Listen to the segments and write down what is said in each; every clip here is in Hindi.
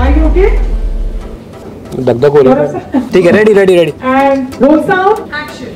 दगदग हो रही है। ठीक है, ready ready ready. And roll sound action.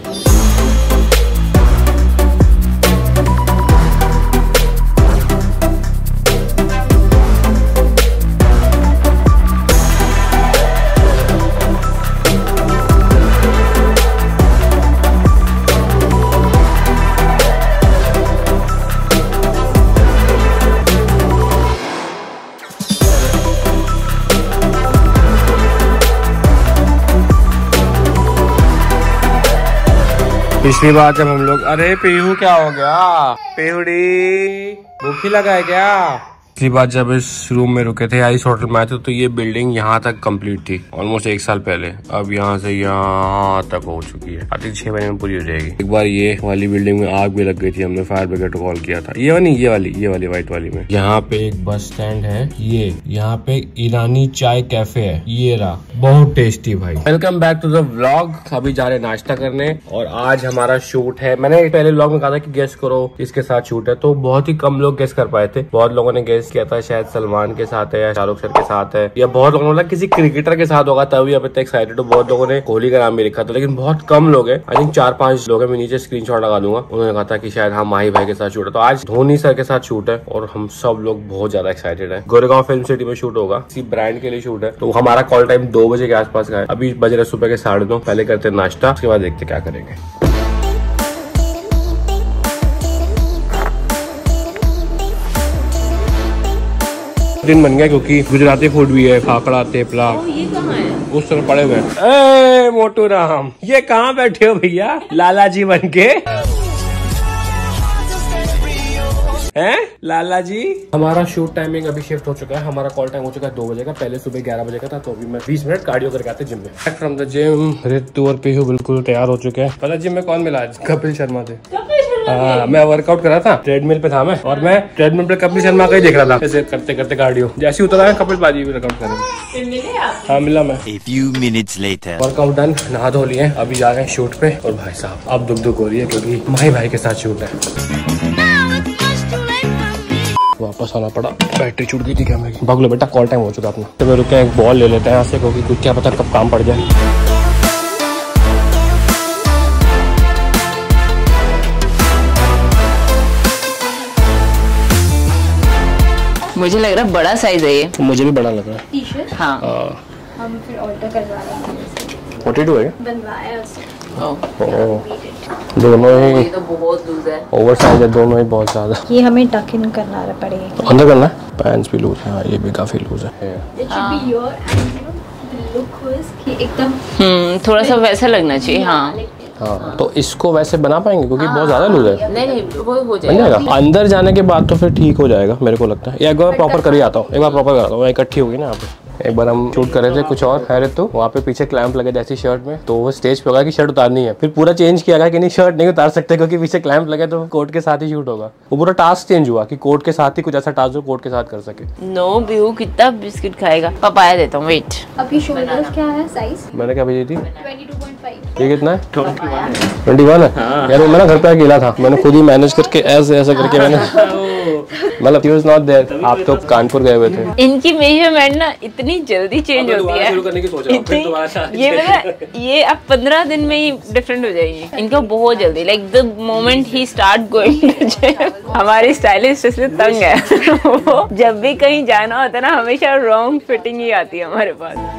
पिछली बार जब हम लोग, अरे पीहू क्या हो गया? पीहुड़ी भूख ही लगा है क्या? पिछली बार जब इस रूम में रुके थे आइस होटल में आए थे तो ये बिल्डिंग यहाँ तक कंप्लीट थी ऑलमोस्ट 1 साल पहले। अब यहाँ से यहाँ तक हो चुकी है, आती 6 महीने में पूरी हो जाएगी। एक बार ये वाली बिल्डिंग में आग भी लग गई थी, हमने फायर ब्रिगेड को कॉल किया था। ये वाली व्हाइट वाली में। यहाँ पे एक बस स्टैंड है, ये यहाँ पे ईरानी चाय कैफे है, ये रहा, बहुत टेस्टी भाई। Welcome back to the vlog. अभी जा रहे नाश्ता करने और आज हमारा शूट है। मैंने पहले व्लॉग में कहा था कि गेस करो किसके साथ शूट है, तो बहुत ही कम लोग गेस कर पाए थे। बहुत लोगों ने गेस किया था शायद सलमान के साथ है या शाहरुख सर के साथ है, या बहुत लोगों ने बोला किसी क्रिकेटर के साथ होगा, तभी अब इतना एक्साइटेड। तो बहुत लोगों ने कोहली का नाम भी लिखा था, लेकिन बहुत कम लोग हैं। आई थिंक 4-5 लोग हैं। मैं नीचे स्क्रीनशॉट लगा दूंगा। उन्होंने कहा था कि शायद हाँ माही भाई के साथ शूट है। तो आज धोनी सर के साथ शूट है और हम सब लोग बहुत ज्यादा एक्साइटेड है। गोरेगांव फिल्म सिटी में शूट होगा, किसी ब्रांड के लिए शूट है। तो हमारा कॉल टाइम 2 बजे के आसपास का है। अभी बज रहे सुबह के 9:30। पहले करते हैं नाश्ता, उसके बाद देखते क्या करेंगे। दिन बन गया क्योंकि गुजराती फूड भी है, फाफड़ा थेपला। ये कहाँ है? उस तरफ पड़े हुए हैं। मोटू राम, ये कहाँ बैठे हो भैया लाला जी बन के? हैं लाला जी? हमारा शूट टाइमिंग अभी शिफ्ट हो चुका है। हमारा कॉल टाइम हो चुका है 2 बजे का। पहले सुबह 11 बजे का था, तो अभी मैं 20 मिनट कार्डियो करके आते जिम में। Back from the gym, Ritu और पीहू बिल्कुल तैयार हो चुके हैं। पता जिम में कौन मिला आज? कपिल शर्मा थे। मैं वर्कआउट कर रहा था, ट्रेडमिल पे था मैं, और मैं ट्रेडमिल पे कपिल शर्मा का ही देख रहा था, ऐसे करते करते कार्डियो। जैसे उतरा है कपिल बाजी भी वर्कआउट करेंगे। हाँ मिला मैं। A few minutes later. Workout done, नहा धो लिए, अभी जा रहे हैं शूट पे। और भाई साहब अब दुख हो रही है क्योंकि माही भाई के साथ शूट है। वापस आना पड़ा, बैटरी छूट गई थी कैमरे की। भाग लो बेटा, कॉल टाइम हो चुका अपना। तो मैं रुके एक बॉल ले लेते हैं यहाँ से, क्योंकि कुछ क्या पता कब काम पड़ जाए। मुझे लग रहा है बड़ा साइज है ये। मुझे भी बड़ा लग रहा है। टी-शर्ट हाँ। हम फिर ऑर्डर करवा रहे हैं। 42 है, बनवाया उसने। दोनों ही ये तो बहुत लूज है, ओवर साइज है, दोनों ही बहुत ज्यादा। ये हमें टक इन करना पड़ेगा। अंदर करना है। पैंट्स भी लूज है, हाँ ये भी काफी लूज है। It should be your and you know the look was कि एकदम थोड़ा सा वैसा लगना चाहिए। हाँ हाँ, तो इसको वैसे बना पाएंगे क्योंकि बहुत ज्यादा लूज है। नहीं वो हो बन जाएगा। जाएगा अंदर जाने के बाद, तो फिर ठीक हो जाएगा मेरे को लगता है। एक बार प्रॉपर कर ही आता हूँ, एक बार प्रॉपर कराता हूँ, इकट्ठी होगी ना यहाँ पे। एक बार हम शूट कर रहे थे कुछ और है तो वहाँ पे पीछे क्लैंप लगे जैसी शर्ट में, तो वो स्टेज पे होगा कि शर्ट उतारनी है। फिर पूरा चेंज किया गया कि नहीं शर्ट नहीं उतार सकते क्योंकि पीछे क्लैंप लगे, तो कोट के साथ ही शूट होगा। वो पूरा टास्क चेंज हुआ कि कोट के साथ ही कुछ ऐसा टास्क जो कोट के साथ कर सके। नो बिहू कितना बिस्किट खाएगा? पपाया देता हूँ, वेट। आपकी शोल्डर्स क्या है साइज? मैंने क्या भेजी थी? 22.5। ये कितना है? 21 है। यार मैं ना घर पे अकेला था, मैंने खुद ही मैनेज करके ऐसे ऐसे करके मैंने मतलब he was not there। आप तो कानपुर गए हुए थे। इनकी मेजरमेंट ना इतनी जल्दी चेंज होती है, ये मतलब ये अब 15 दिन में ही डिफरेंट हो जाएगी इनका बहुत जल्दी। लाइक द मोमेंट ही स्टार्ट गोइंग टू जिम। हमारी स्टाइलिस्ट इसलिए तंग है वो जब भी कहीं जाना होता है ना, हमेशा रॉन्ग फिटिंग ही आती है हमारे पास।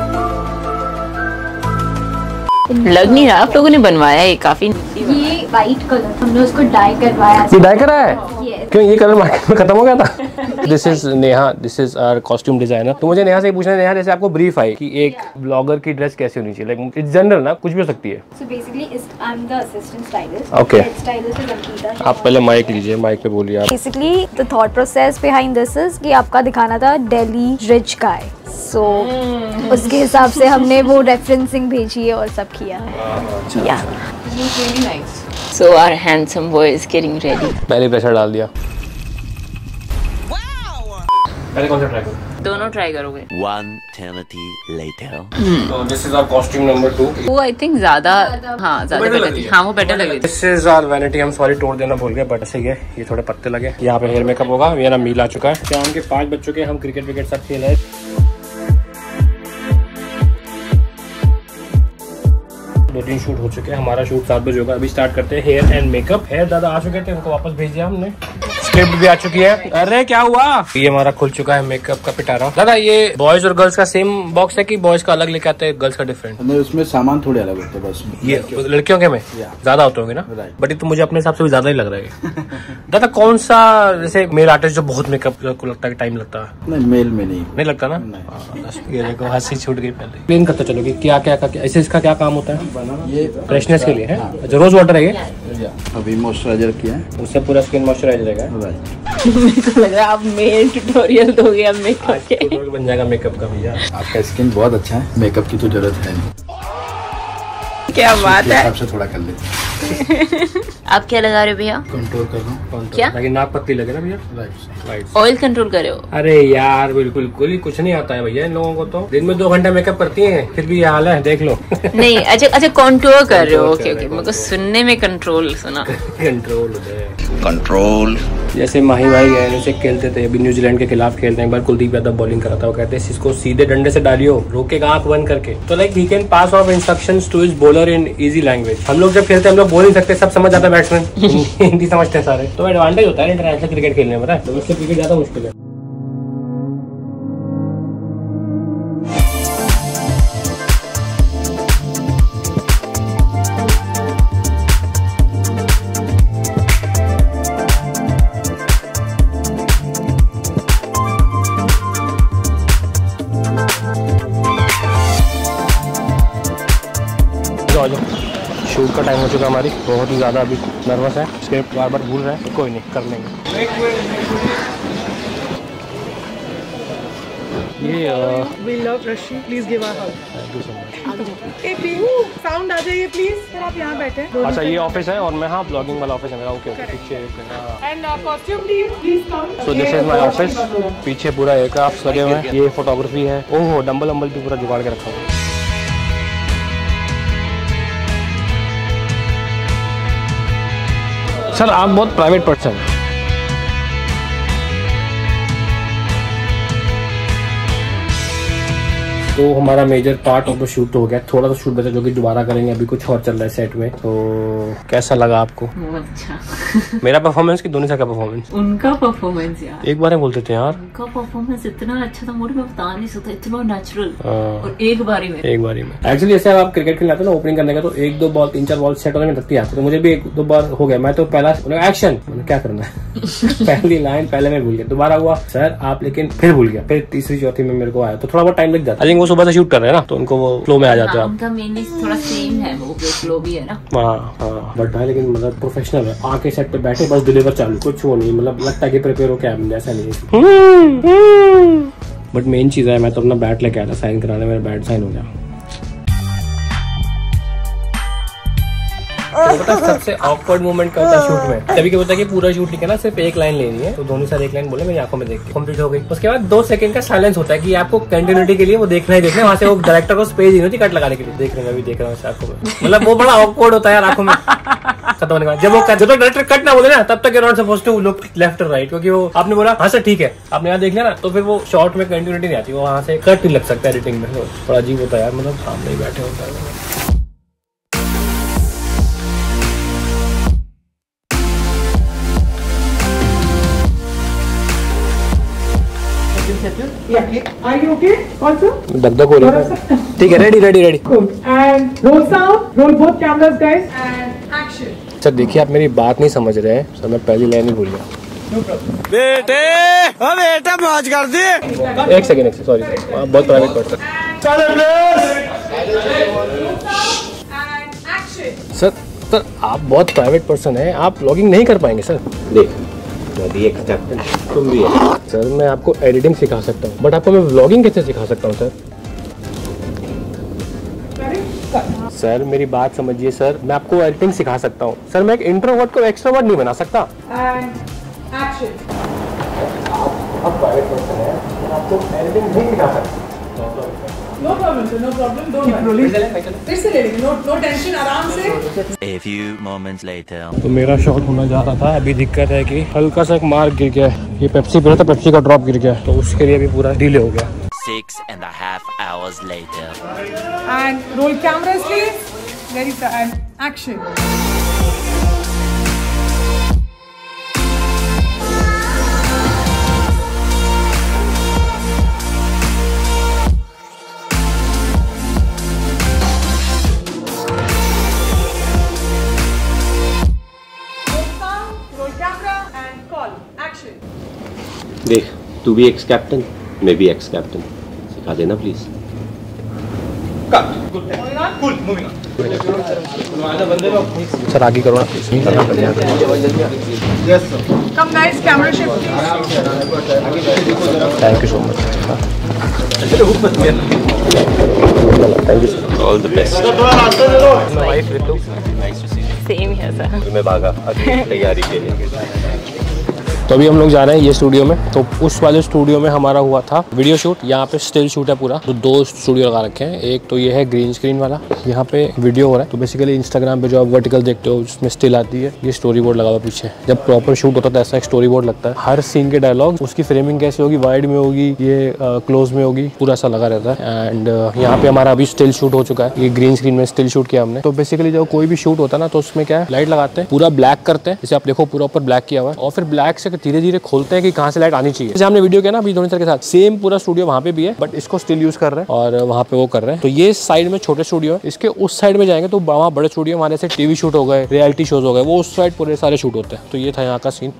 लग नहीं रहा आप लोगों ने बनवाया है काफी। ये वाइट कलर हमने उसको डाई करवाया। ये डाई करा है? Yes। क्यों ये कलर मार्केट में खत्म हो गया था? This is Neha, this is our costume designer. तो मुझे नेहा से पूछना है, नेहा जैसे आपको ब्रीफ आई कि एक ब्लॉगर की ड्रेस कैसी होनी चाहिए, लाइक इट्स जनरल ना, कुछ भी हो सकती है। So basically I am the assistant stylist. Okay। Head stylist is Ankita. आप पहले माइक लीजिए, माइक पे बोलिए आप। Basically the thought process behind this is कि आपका दिखाना था दिल्ली रिच गाय, सो उसके हिसाब से हमने वो रेफरेंसिंग भेजी है और सब किया है। Yeah, really nice. So our handsome boy is getting ready. पहले प्रेशर डाल दिया। पहले कौन सा ट्राई करूं? दोनों ट्राई करोगे? One eternity later. So this is our costume number 2. वो आई थिंक ज्यादा ज्यादा बेटर थी। हाँ वो बेटर लग रही थी। This is our vanity, हम सॉरी तोड़ देना भूल गए, बट ऐसे ही है, ये थोड़े पत्ते लगे। यहाँ पे हेयर मेकअप होगा। मेरा मील आ चुका है, शाम के 5 बज चुके हैं, हम क्रिकेट विकेट सब खेल रहे हैं। 2-3 शूट हो चुके हैं। हमारा शूट 7 बजे होगा। अभी स्टार्ट करते हैं हेयर एंड मेकअप। हेयर दादा आ चुके थे, उनको वापस भेज दिया हमने। स्क्रिप्ट भी आ चुकी है। अरे क्या हुआ, ये हमारा खुल चुका है मेकअप का पिटारा। दादा ये बॉयज और गर्ल्स का सेम बॉक्स है कि बॉयज का अलग लेके आते हैं, गर्ल्स का डिफरेंट? नहीं, उसमें सामान थोड़े अलग होते हैं बस। ये लड़कियों के में ज्यादा होते होंगे ना, बट ये तो मुझे अपने हिसाब से भी ज्यादा ही लग रहा है। दादा कौन सा जैसे मेल आर्टिस्ट जो बहुत मेकअप को लगता है टाइम लगता है? नहीं, मेल में नहीं लगता ना। ये देखो हंसी छूट गई। पहले क्लीन करते चलोगे क्या क्या ऐसे इसका क्या काम होता है? ये फ्रेशनेस के लिए है। अच्छा, रोज वाटर है ये? अभी मॉइस्चराइजर किया है, उससे पूरा स्किन मॉइस्चराइज रहेगा। मेरे को लग रहा है आप मेन ट्यूटोरियल दोगे अब मेकअप के। बन जाएगा मेकअप का भैया। आपका स्किन बहुत अच्छा है, मेकअप की तो जरूरत है नहीं। क्या बात है, आपसे थोड़ा कर लेते। आप क्या लगा रहे हो भैया? कंट्रोल कर रहा हूँ। क्या? ताकि नाक पत्ती लगे ना भैया। राइट। ऑयल कंट्रोल करे हो? अरे यार बिल्कुल कुछ नहीं आता है भैया इन लोगों को। तो दिन में 2 घंटा मेकअप करती हैं, फिर भी ये हाल है, देख लो। नहीं अच्छा कंट्रोल कर रहे हो। ओके मेरे को सुनने में कंट्रोल सुना। कंट्रोल जैसे माही भाई गए जैसे खेलते थे, अभी न्यूजीलैंड के खिलाफ खेलते हैं। एक बार कुलदीप यादव बॉलिंग करा था, वो कहते हैं इसको सीधे डंडे से डालियो, रोकेगा आंख बंद करके। तो like he can pass off instructions to his bowler in easy language. हम लोग जब खेलते हैं हम लोग बोल नहीं सकते, सब समझ जाता है बैट्समैन। हिंदी समझते हैं सारे, तो एडवांटेज होता है इंटरनेशनल क्रिकेट खेलने में। डोमेस्टिक क्रिकेट ज्यादा मुश्किल है। शूट का टाइम हो चुका हमारी, बहुत ही ज़्यादा अभी नर्वस है, स्क्रिप्ट बार भूल रहा है। कोई नहीं, कर लेंगे। ये We love Rashi. Please give our hug. Hey Pihu, sound आ जाइए प्लीज। सर आप यहाँ बैठे। अच्छा ये ऑफिस है और मैं हाँ ब्लॉगिंग वाला ऑफिस है मेरा। ओके पीछे। And costume please come. So this is my office. पीछे पूरा एयरक्राफ्ट लगे हुए हैं, ये फोटोग्राफी है। ओहो डम्बल भी पूरा जुगाड़ के रखा हुआ है। सर आप बहुत प्राइवेट पर्सन हैं। तो हमारा major part of the shoot तो हो गया, थोड़ा सा शूट बचा जो कि दोबारा करेंगे। अभी कुछ और चल रहा है सेट में। तो कैसा लगा आपको? अच्छा मेरा परफॉर्मेंस की दोनों का परफॉर्मेंस? उनका परफॉर्मेंस यार, एक बार बोलते थे यार, उनका परफॉर्मेंस इतना अच्छा था, मुझे बता नहीं सकता, इतना नेचुरल। और एक बारी में एक्चुअली जैसे आप क्रिकेट खेलने आते हो ना, ओपनिंग करने का तो 1-2 बॉल 3-4 बॉल सेट होने में लगती आती है। तो मुझे भी 1-2 बार हो गया। मैं तो पहला एक्शन क्या करना है पहली लाइन पहले मैं भूल गया, दोबारा हुआ सर आप, लेकिन फिर भूल गया, फिर तीसरी चौथी में मेरे को आया। तो थोड़ा बहुत टाइम लग जाता है। वो सुबह से शूट कर रहे हैं ना, तो उनको वो फ्लो में आ जाते हैं। उनका मेनली थोड़ा सेम है, वो फ्लो भी है ना। हाँ बट भाई लेकिन मतलब प्रोफेशनल है। आके सेट पे बैठे बस डिलीवर चालू, कुछ वो नहीं, मतलब लगता है कि प्रिपेयर हो क्या, ऐसा नहीं है। बट मेन चीज है, मैं तो अपना बैट लेके आया था साइन कराने, मेरा बैट साइन हो गया। तो पता सबसे ऑकवर्ड मोमेंट क्या होता है शूट में? कभी क्या होता है कि पूरा शूट लिखा ना, सिर्फ एक लाइन लेनी है, तो धोनी सर एक लाइन बोले, मेरी आंखों में देख के कंप्लीट हो गई। उसके बाद 2 सेकंड का साइलेंस होता है कि आपको कंटिन्यूटी के लिए वो देखना ही देखना है। वहाँ से वो डायरेक्टर को स्पेस दी होती कट लगाने के लिए, देख रहे हैं, अभी देख रहा हूँ आंखों में। मतलब वो बड़ा ऑकवर्ड होता है यार आंखों में। खत्म होने के बाद जब तक डायरेक्टर कट ना बोले ना, तब तक you not supposed to look left और राइट, क्योंकि वो आपने बोला हाँ सर ठीक है, आपने यहाँ देख लिया ना, तो फिर वो शॉर्ट में कंटिन्यूटी नहीं आती, वो वहाँ से कट नहीं लग सकता एडिटिंग में। बड़ा अजीब होता है यार, मतलब सामने ही बैठे होता है। Yeah. Are you okay? Also? दगदग हो रही है। ठीक है, ready. Good. And roll sound. Roll both cameras, guys. And action. Sir देखिए आप मेरी बात नहीं समझ रहे हैं सर, मैं पहली लाइन ही भूल गया। बेटा मौज कर दे। एक सेकंड सॉरी, आप बहुत private person. And action. Sir आप बहुत प्राइवेट पर्सन है, आप व्लॉगिंग नहीं कर पाएंगे सर। देख तुम भी है सर, मैं आपको एडिटिंग सिखा सकता हूँ, बट आपको मैं व्लॉगिंग कैसे सिखा सकता हूँ सर? सर मेरी बात समझिए सर, मैं आपको एडिटिंग सिखा सकता हूँ सर, मैं एक इंट्रोवर्ट को एक्सट्रोवर्ट नहीं बना सकता। And action. आप प्राइवेट पर्सन है, मैं आपको एडिटिंग नहीं सिखा सकता। No problem, sir. No problem. Don't worry. फिर से ले लेंगे. No tension. आराम से. A few moments later. तो मेरा शॉट होना जा रहा था, अभी दिक्कत है कि हल्का सा एक मार्क गिर गया है। ये पेप्सी पी रहा था, पेप्सी का ड्रॉप गिर गया, तो उसके लिए भी पूरा डिले हो गया। 6.5 hours later. And roll cameras, please. Ready, sir, and action. Roll camera and call. Action. देख, तू भी एक्स कैप्टन, मैं भी एक्स कैप्टन, सिखा देना प्लीज। सर आगे करो ना। Come guys, camera shift. Thank you so much. Thank you sir. All the best. Wife Ritu. Same है सर। मैं भागा अभी तैयारी के लिए। तो अभी हम लोग जा रहे हैं ये स्टूडियो में। तो उस वाले स्टूडियो में हमारा हुआ था वीडियो शूट। यहाँ पे स्टिल शूट है पूरा। तो 2 स्टूडियो लगा रखे हैं। एक तो ये है ग्रीन स्क्रीन वाला, यहाँ पे वीडियो हो रहा है। तो बेसिकली इंस्टाग्राम पे जो आप वर्टिकल देखते हो उसमें स्टिल आती है। ये स्टोरी बोर्ड लगा हुआ पीछे। जब प्रॉपर शूट होता है तो ऐसा एक स्टोरी बोर्ड लगता है। हर सीन के डायलॉग, उसकी फ्रेमिंग कैसे होगी, वाइड में होगी, ये क्लोज में होगी, पूरा ऐसा लगा रहता है। एंड यहाँ पे हमारा अभी स्टिल शूट हो चुका है। ये ग्रीन स्क्रीन में स्टिल शूट किया हमने। तो बेसिकली जब कोई भी शूट होता है ना तो उसमें क्या है, लाइट लगाते हैं, पूरा ब्लैक करते हैं। जैसे आप देखो पूरा ऊपर ब्लैक किया हुआ है और फिर ब्लैक से धीरे धीरे खोलते हैं कि कहाँ से लाइट आनी चाहिए। जैसे हमने वीडियो किया ना अभी धोनी सर के साथ, सेम पूरा स्टूडियो वहाँ पे भी है, बट इसको स्टिल यूज कर रहे हैं और वहाँ पे वो कर रहे हैं। तो ये साइड में छोटे स्टूडियो है, इसके उस साइड में जाएंगे तो वहाँ बड़े स्टूडियो, हमारे से टीवी शूट हो गए, रियलिटी शोज हो गए, वो उस साइड पूरे सारे शूट होते हैं। तो ये था यहाँ का सीन।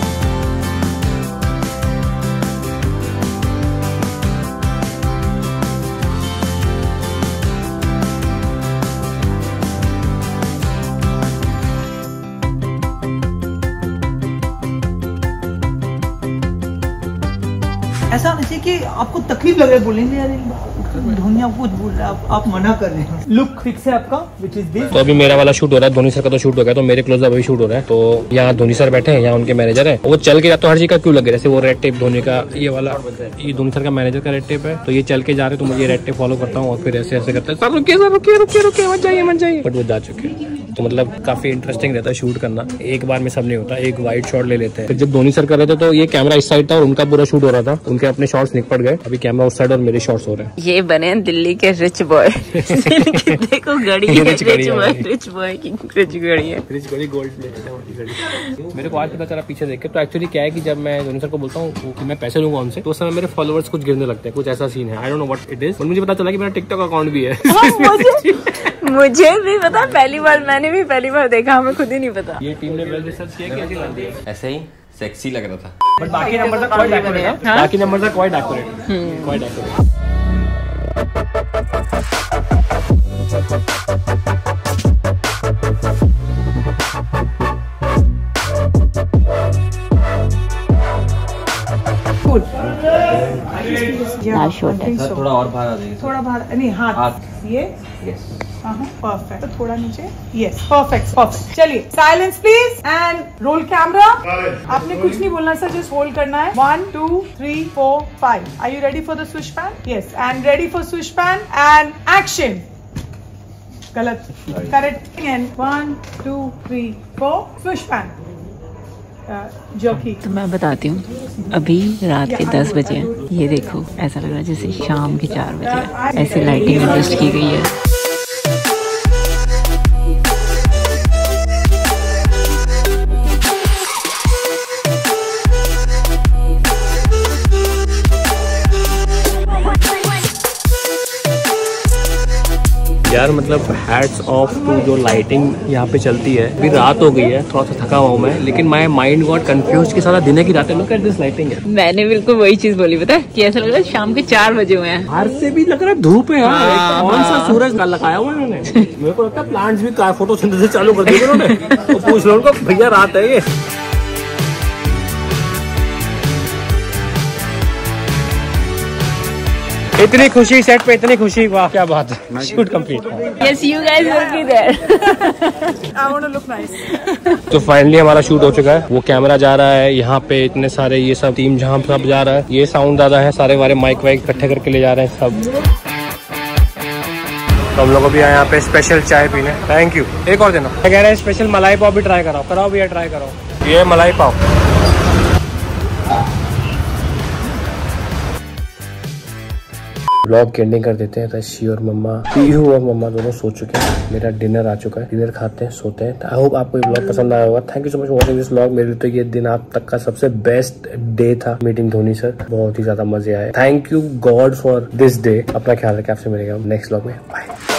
ऐसा होना चाहिए कि आपको तकलीफ लग रहा है बोलेंगे यार धोनी आपको कुछ बोल रहा है, आप मना कर रहे हैं। लुक फिक्स है आपका विच इज दिस। तो अभी मेरा वाला शूट हो रहा है, धोनी सर का तो शूट हो गया, तो मेरे क्लोजअप अभी शूट हो रहा है। तो यहाँ धोनी सर बैठे हैं, यहाँ उनके मैनेजर है। वो चल के जाते हर चीज का क्यों लगे, जैसे वो रेड टेप धोनी का ये वाला, ये धोनी सर का मैनेजर का रेड टेप है। तो ये चल के जा रहे तो मुझे रेड टेप फॉलो करता हूँ और फिर ऐसे ऐसे करता है, सर रुकिए सर रुकिए रुकिए रुकिए मत जाइए मत जाइए। बट वो जा चुके हैं। तो मतलब काफी इंटरेस्टिंग रहता है शूट करना। एक बार में सब नहीं होता, एक वाइड शॉट ले लेते हैं। फिर जब धोनी सर कर रहे थे तो ये कैमरा इस साइड था और उनका पूरा शूट हो रहा था, उनके अपने शॉट्स निपट गए। अभी कैमरा उस साइड और मेरे शॉट्स हो रहे हैं। ये बने दिल्ली के रिच बॉय। देखो घड़ी है, रिच बॉय की रिच घड़ी है। रिच घड़ी गोल्ड प्लेटेड। मेरे को आज पता चला पीछे देख के। तो एक्चुअली क्या है कि जब मैं धोनी सर को बोलता हूँ कि मैं पैसे लूंगा उनसे, तो उस समय मेरे फॉलोअर्स कुछ गिरने लगते हैं। कुछ ऐसा सीन है, I don't know what it is. और मुझे पता चला कि मेरा टिकटॉक अकाउंट भी है। मुझे भी पता, पहली बार मैंने भी पहली बार देखा, हमें खुद ही नहीं पता। ये टीम ने वेल रिसर्च किया, कैसी लगती है? ऐसे ही सेक्सी लग रहा था, बट बाकी नंबर तक क्वाइट एक्यूरेट है। बाकी नंबर तक क्वाइट एक्यूरेट, क्वाइट एक्यूरेट। थोड़ा और बाहर आ जाएगी, थोड़ा बाहर नहीं, हाथ ये परफेक्ट। तो थोड़ा नीचे, यस परफेक्ट परफेक्ट। चलिए silence please and roll camera. आपने कुछ नहीं बोलना सर, जस्ट होल्ड करना है। 1 2 3 4 5। Are you ready for the switch pan? Yes, and ready for switch pan and action. गलत, करेक्ट एंड 1 2 3 4 स्विच पैन। तो मैं बताती हूँ, अभी रात के 10 बजे हैं। ये देखो ऐसा लग रहा है जैसे शाम के 4 बजे है। ऐसी लाइटिंग एडजस्ट की गई है। यार मतलब हैट्स ऑफ टू जो लाइटिंग यहाँ पे चलती है। अभी रात हो गई है, थोड़ा सा थका हुआ मैं, लेकिन माय माइंड गॉट कंफ्यूज कि सारा दिन की रात है। लुक एट दिस लाइटिंग है। मैंने बिल्कुल वही चीज बोली, पता है कि ऐसा लग रहा है शाम के 4 बजे हुए हैं। बाहर से भी लग रहा है धूप है यार। कौन सा सूरज का लगाया हुआ है इन्होंने। मेरे को लगता है प्लांट्स भी फोटोसिंथेसिस चालू कर दिए उन्होंने। तो पूछ लो उनको, भैया रात है ये। इतनी खुशी सेट पे, इतनी खुशी, वाह क्या बात है। Shoot complete. Yes, you guys will be there. I want to look nice. तो फाइनली हमारा शूट हो चुका है। वो कैमरा जा रहा है, यहाँ पे इतने सारे ये सब टीम जहाँ सब जा रहा है। ये साउंड दादा है, सारे वाले माइक वाइक इकट्ठे करके ले जा रहे हैं सब। तो हम लोग अभी आए यहाँ पे स्पेशल चाय पीने। Thank you. एक और देना। मैं कह रहा है स्पेशल मलाई पाव भी ट्राई कराओ। कराओ भैया, ट्राई कराओ। ये मलाई पाव। ब्लॉग की एंडिंग कर देते हैं। रशी और मम्मा, पीहू और मम्मा दोनों सो चुके हैं। मेरा डिनर आ चुका है, डिनर खाते हैं, सोते हैं। आई होप आपको ये ब्लॉग पसंद आया होगा। Thank you so much for watching this blog. मेरे लिए तो ये दिन आज तक का सबसे बेस्ट डे था मीटिंग धोनी सर। बहुत ही ज्यादा मजे आए। Thank you God for this day. अपना ख्याल रखें, आपसे मिलेगा नेक्स्ट ब्लॉग में। बाय।